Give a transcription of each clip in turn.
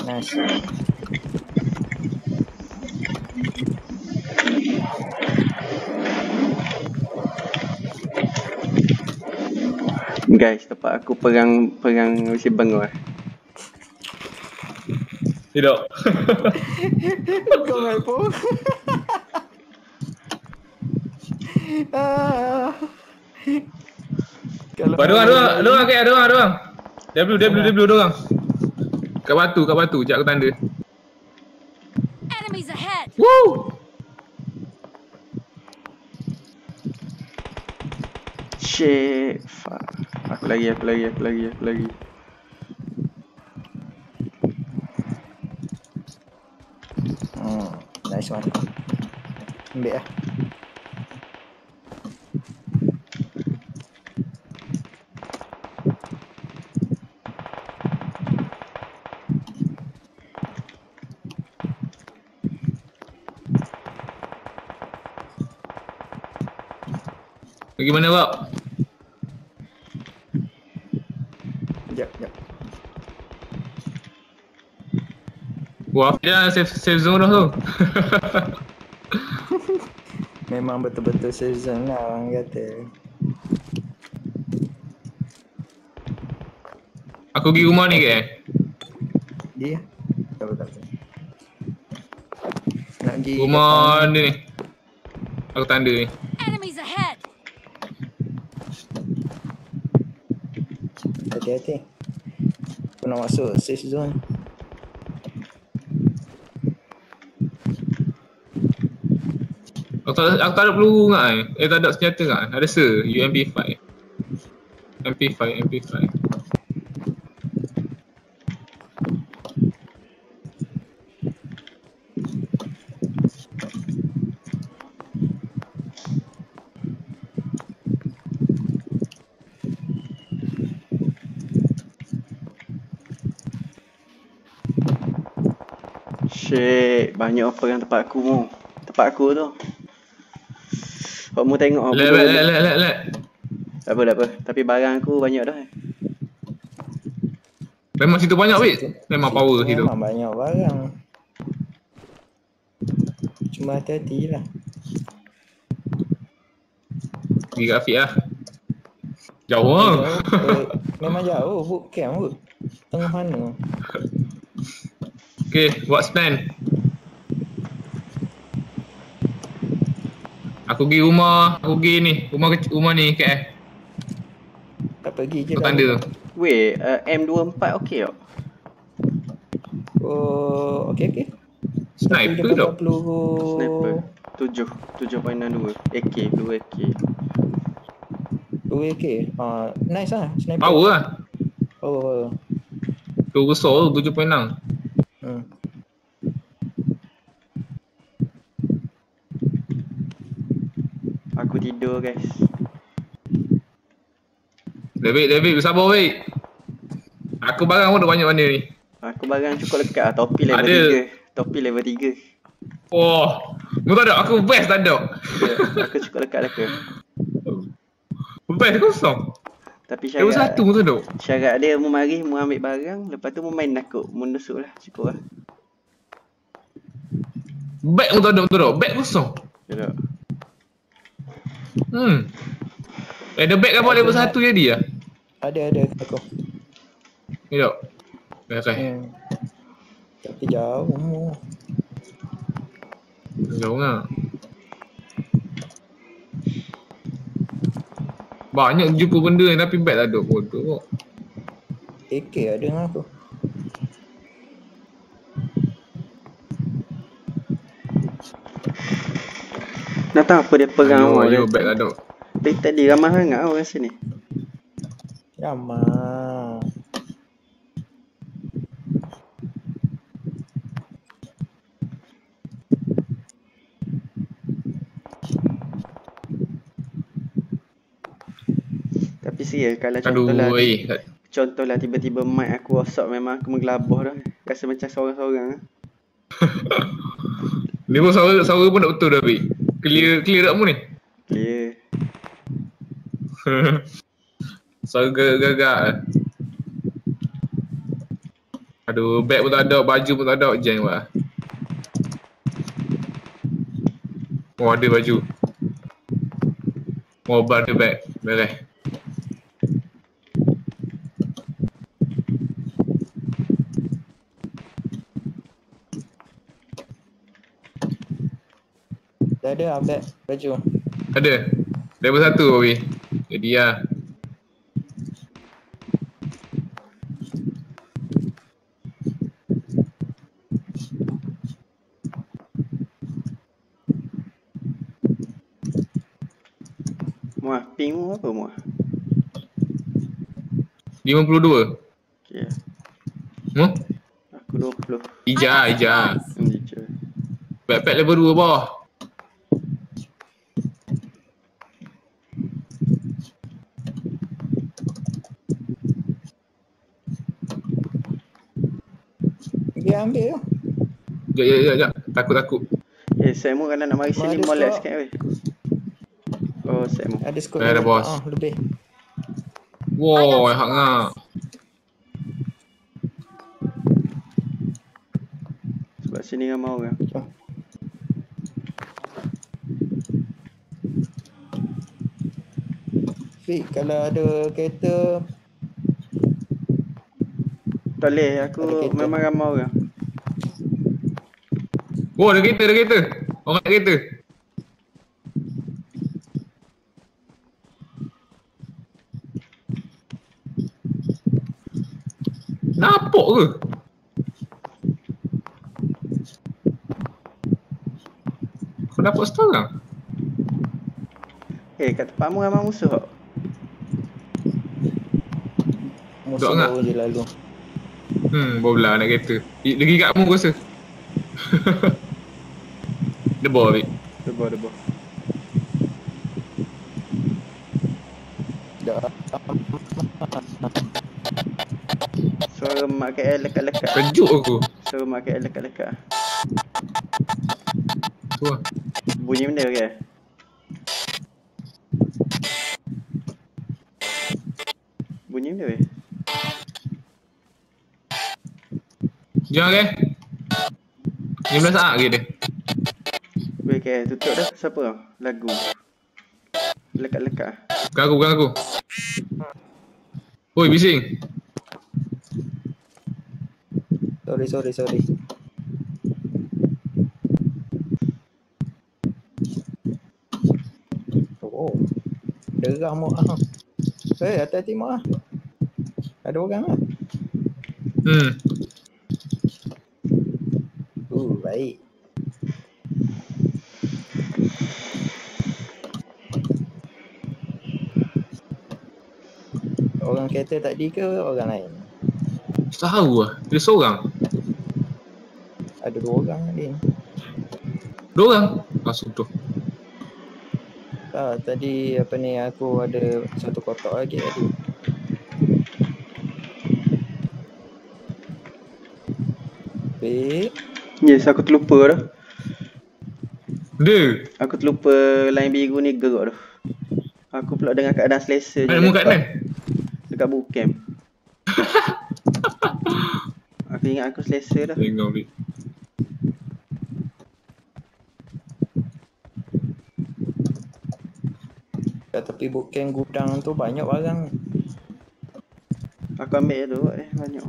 Nice. Guys, tempat aku perang si bangor. Tidak. Kau main pun. Kalau Dua orang. W dua orang. Kat batu, jap aku tanda. Enemies ahead! Woo! Shit, fuck. Aku lagi. Nice one. Ambil lah. Pergi mana, Bob? Jap. Wah, dia safe zone dah tu. Memang betul-betul season lah orang kata. Aku pergi rumah ni ke? Dia. Tak apa. Nak pergi Rumah ni. Aku tanda ni. Enemies ahead! hati-hati. Aku nak masuk safe zone. Aku tak ada peluru kan? Tak ada senjata kan? Ada UMP5. MP5. Shit, banyak orang tempat aku mu. Tempat aku tu. Kamu tengok Lek. Tak apa. Tapi barang aku banyak dah. Memang situ banyak weh. Memang power situ. Memang banyak barang. Cuma hati-hati lah. Pergi grafik lah. Jauh lah. Memang jauh. Bootcamp kot. Tengah mana? Okay, what's plan? Aku pergi rumah ni. Rumah ni KL. Tak pergi je Aku dah. tanda tu. Weh, M24 okey tak? Oh, okey. Sniper tak? Sniper 7.62 AK, blue AK. Blue AK. Nice lah sniper. Power lah. Oh. Tu besar tu 7.6. Aku tidur guys. David bersabar weh. Aku barang pun dah banyak mana ni. Aku barang cukup lekat lah. Topi level 3. Topi level 3. Oh, kau tak ada? Aku best tak ada. Ya, aku cukup lekat lah ke. Best kosong. Tapi Level 1 pun tak ada. syarat dia mu mari mu ambil barang, lepas tu mu main nakuk, mu nusuk lah, cukup lah. Bag pun tak ada. Bag kosong. Ya. Ada bag apa level 1 jadi lah? Ada aku. Ya. Okay. Tapi jauh. Jauh lah. Banyak jumpa benda ni tapi bag tak ada. Bodoh kok. AK ada dengan aku. Nak tahu apa dia pegang awak Yo, bag tak ada. Tadi ramai sangat orang sini. Ramai. Tapi serius kalau contohlah tiba-tiba mic aku rosak, memang aku menggelabah dah. Rasa macam seorang-seorang. Ni pun suara pun tak betul dah weh. Clear tak mu ni? Clear. Suara gagak. Aduh, beg pun tak ada, baju pun tak ada, jeng wah. Oh, ada baju. Mobile tu beg, beres. Dah ada beg, baju. Ada. Level 1 Wi. Jadi lah. Muah, ping mu apa muah? 52. Okay. Aku 20. Ija. Hijau. Backpack level 2 bawah. Pergi ambil tu. Sekejap. Takut. Saya mu kalau nak mari sini Ada molek skop. sikit weh. Oh, saya mu. Ada skop Ada, bos. lebih. Wow, hak ngak. Sebab sini ramai orang. Fik, kalau ada kereta Tak boleh, aku Ada kereta. memang ramai orang. Oh, ada kereta. Orang nak kereta. Nampak ke? Kau dapat sekarang? Kat tempat mu ramai musuh tak? musuh ngak. baru je lalu. Bola nak kereta. Lagi kat mu rasa. Debor, Wik. Debar. Dah. Suara mak KL lekat-lekat. Kejut aku. Suara mak KL lekat-lekat. Tu lah. Bunyi benda ke? Bunyi benda weh? Jangan ke? 15 saat lagi dia. Weh KL tutup dah. Siapa tau? Lagu. Lekat-lekat. Bukan aku. Oi, bising. Sorry. Oh. Derang mak ah. Hati-hati mak ah. Ada orang ah. Baik. Orang kereta tadi ke orang lain? Tahu lah. Dia seorang. Ada 2 orang tadi. 2 orang. Langsung tu. Tadi apa ni aku ada satu kotak lagi tadi. Baik. Yes, aku terlupa dah. Dia. Aku terlupa line biru ni gerak dah. Aku pula dengan keadaan selesa je. Mana mu kat mana? Dekat bootcamp. Aku ingat aku selesa dah. Tengok, Wik. Kat tepi bootcamp gudang tu banyak barang. Aku ambil tu banyak.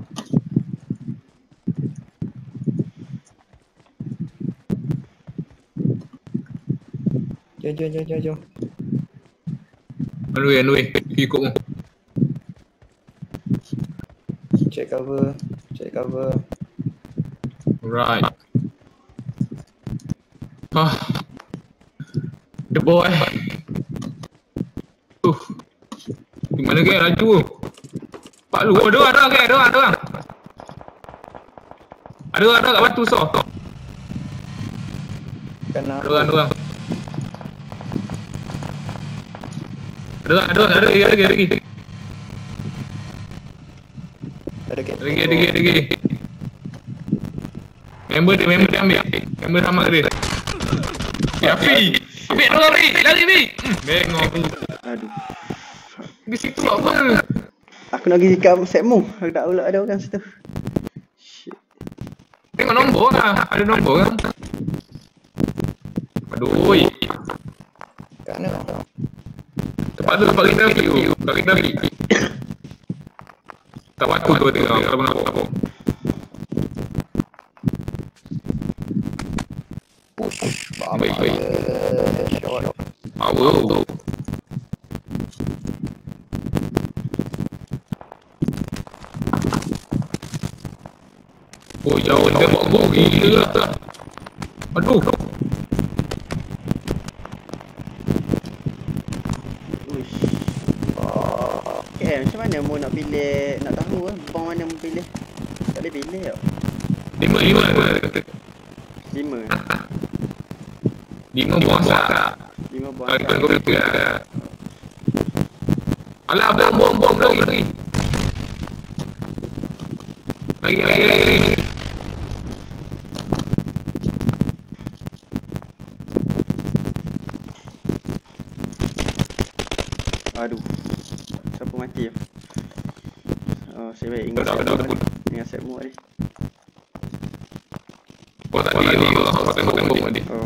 Jom. Anyway, ikut mu. Check cover. Alright. The boy. Di mana ke laju? Pak lu. Oh, ada orang. Ada orang kat batu so. Kena Ada orang. Ada lagi. ada kereta. Lagi. Member dia ambil. Member sama dia. Yafi. Ambil orang ni. Lari ni. Bengok. Aduh. Di situ apa? Aku nak pergi kat set mu. Aku tak tahu lah ada orang situ. tengok nombor lah. Ada nombor kan? Aduh. Kat mana? Tempat tu tempat kita pergi tu. Tempat kita pergi. Tak waktu tu tengok kalau nak apa. Push. Baik. Shot. Power. Oh jauh dia bawa gila tak. Aduh. Uish. Macam mana mu nak pilih, nak tahu lah bang mana mu pilih. Tak boleh pilih tau. 5 buang sak. 5 buah Kalau kau betul lah. Alah buang lagi. Lagi. Aduh. Siapa mati ya? Oh, saya baik ingat set mu tadi. Kau tak ada kau tengok tadi. Oh.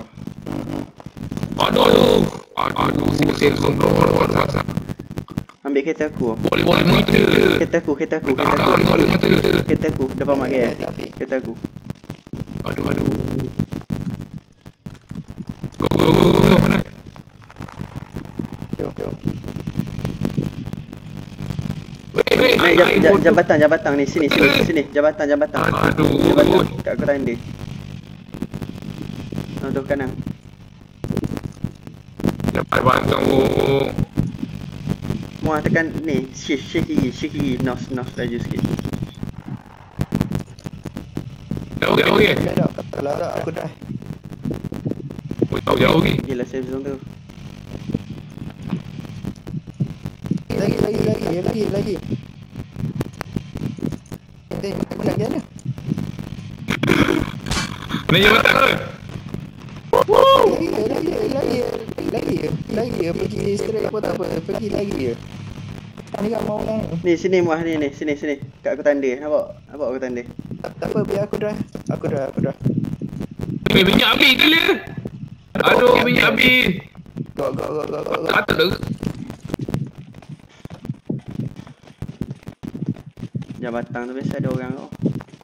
Aduh, sini Ambil kereta aku. boleh mati. Kereta aku. Kereta aku depan mak gaya. Kereta aku. Aduh. Go mana? Jom. Jabatan ni sini jabatan. Aduh. Kat aku tanda. Tu kanan. Dapat kamu. Muah tekan ni, shift kiri, nos laju sikit. Okey. Tak. Kalau tak aku dah. Tahu jauh ni. Gila safe zone tu. Lagi. Mana dia ni? Ni jabatan tu. Lagi pergi straight apa tak apa, pergi lagi je. Ni kan mau orang. Ni sini muah ni sini. Kat aku tanda. Nampak aku tanda. Tak apa, biar aku dah. Minyak habis gila. Aduh, minyak habis. Go. Patut dah. Jabatan tu biasa ada orang kau.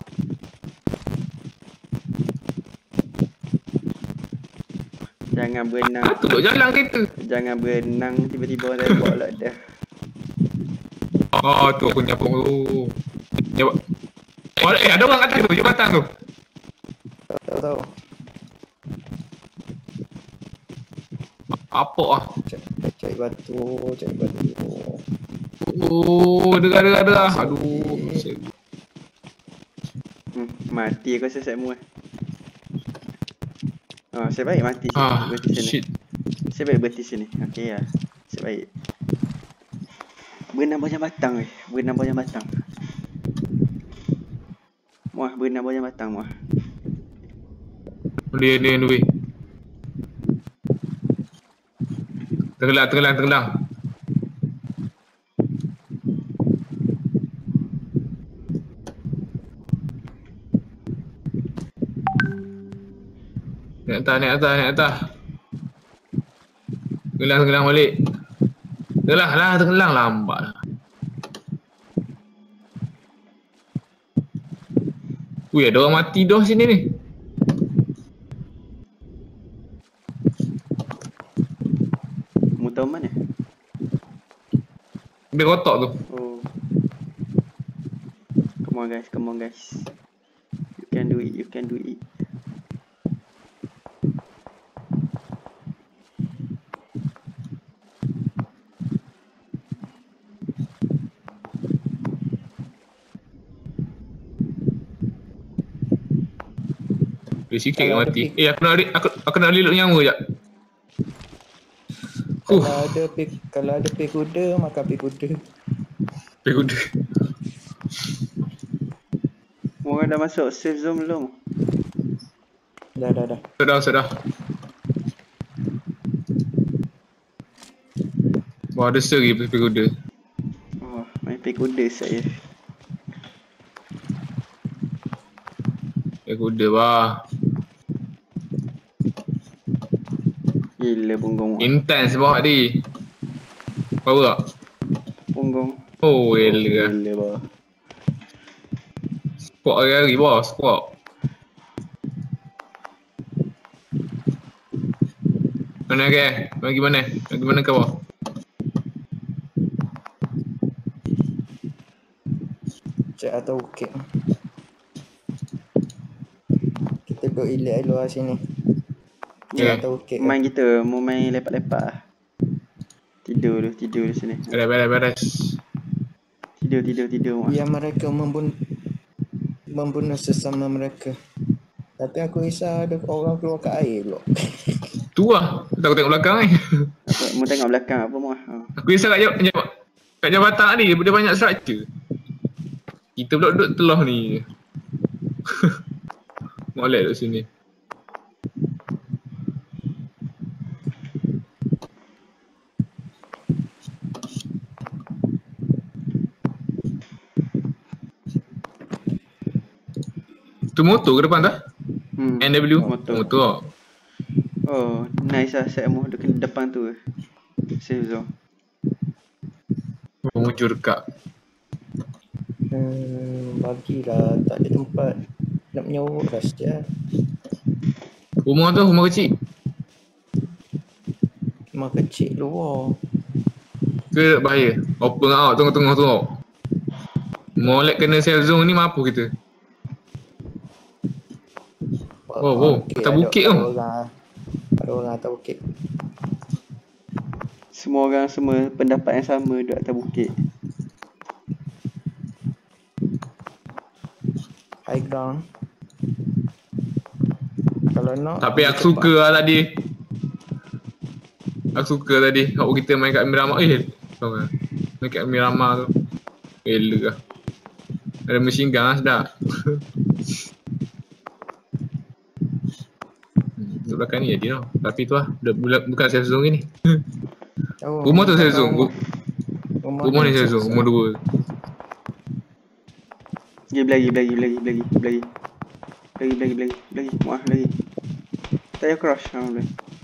Jangan berenang. Patut duk jalan kereta. Jangan berenang tiba-tiba dah buat lah dah. Oh, tu aku nyapung tu. Ada orang atas tu, jabatan tu. Tahu. Apa ah? Cari batu. Oh, derah. Aduh. Mati aku rasa set mu. Oh, saya baik mati sini. Berhenti sini. Shit. Saya baik berhenti sini. Okey lah. Saya baik. Berenang bawah jambatan weh. Muah, berenang bawah jambatan muah. Dia. Tenggelam. Naik atas. Tenggelam balik. Tenggelam lambat lah. Ui, ada orang mati dah sini ni. Mu tahu mana? Dia kotak tu. Oh. Come on guys. You can do it. Dia sikit ke mati. Aku nak reload nyawa jap. Kalau ada pek kuda, makan pek kuda. Pek kuda. Orang dah masuk safe zone belum? Dah. Sudah. Wah, ada seri pek kuda. Oh, main pek kuda saya. kuda bah. Gila punggung. Intense bawa tadi. Power tak? Punggung. Oh, gila. Gila bah. Squat hari-hari bah, squat. Mana ke? Bagi mana? Bagi mana ke bawah? Cek atau bukit. Kita duduk ilek luar sini. Okay. Cek atau bukit. Main kita mau main lepak-lepak lah. Tidur di sini. Beres. Tidur. Biar mereka membunuh sesama mereka. Tapi aku risau ada orang keluar kat air pula. Tu lah. Aku tengok belakang ni. Apa, mau tengok belakang apa mau? Aku risau kat jabatan tadi. Dia banyak structure. Kita pula duduk telah ni. Molek duduk sini. Tu motor ke depan tak? NW? Motor. Oh, nice lah set mu dekat depan tu. Safe zone. Mujur kak. Bagilah, tak ada tempat nak menyorok dah sejak. Rumah tu, rumah kecil. Rumah kecil luar. Ke bahaya? Open out tengah-tengah tu. Molek kena safe zone ni mampu kita. Oh, atas bukit tu. Ada orang atas bukit. Semua orang pendapat yang sama duduk atas bukit. High ground. Kalau nak. Tapi aku suka lah tadi. Aku suka tadi. Kalau kita main kat Miramar. Tahu kan? Main kat Miramar tu. Elok lah. Ada machine gun lah sedap. Duduk belakang ni jadi tau. Tapi tu lah. Bukan safe zone ni. Rumah tu safe zone. Rumah ni safe zone. Rumah 2. Lagi. Muah lagi. Tak payah crush. Boleh.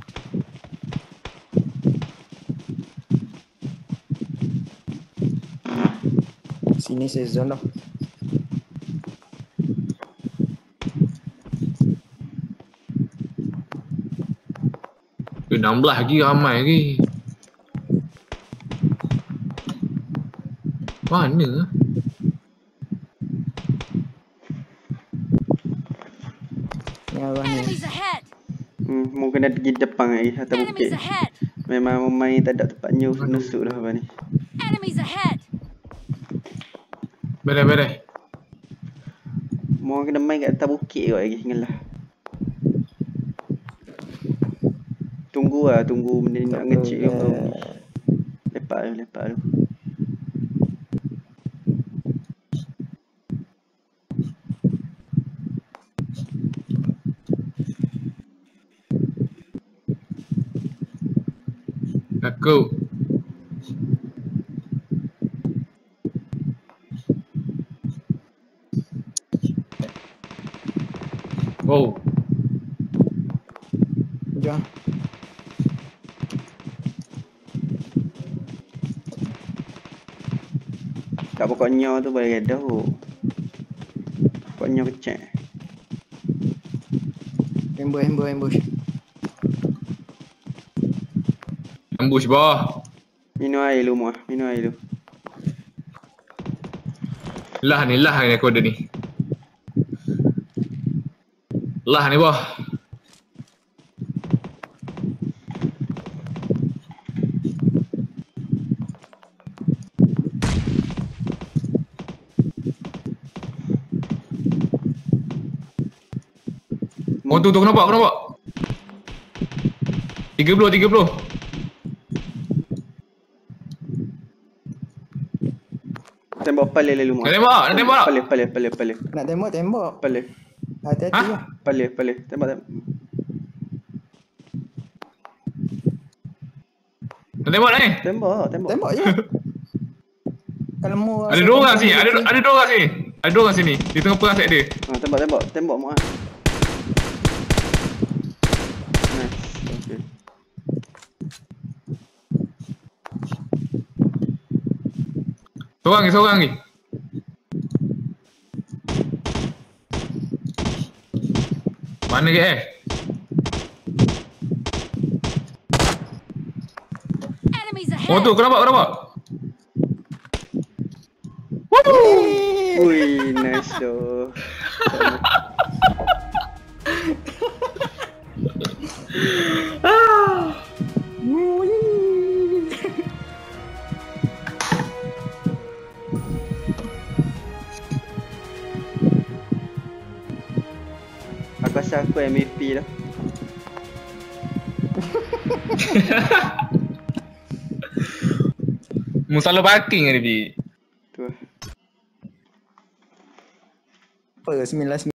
Sini safe zone dah. Eh, 16 lagi ramai lagi. Mana? Ni arah ni. Mau kena pergi depan lagi atas bukit. Memang main tak ada tempat nusuk dah apa ni. Beres. Mau kena main kat atas bukit kot lagi ngalah. Tunggu benda ni nak ngecik tu. Lepak tu. Aku. Oh. Jom. Kat pokoknya tu boleh redah tu. Pokoknya kecek. Ambush. Ambush bawah. Minum air lu muah. Lah ni aku ada ni. Lah ni bawah. Oh tu kenapa? 30. Tembak pala lalu muah. Nak tembak. Pala. Nak tembak. Pala. Hati-hati lah. Pala. Tembak. Nak tembak ni? Tembak. Tembak je. Kalau mau ada dua orang sini. Ada dua orang sini. Ada orang sini. Di tengah perang set dia. Tembak mak. Nice. Okay. Seorang ni. Mana ke Oh tu, kau nampak? Ui, nice tu. Aku rasa aku MVP dah. Musala parking ni, Bi. Tu. Apa 9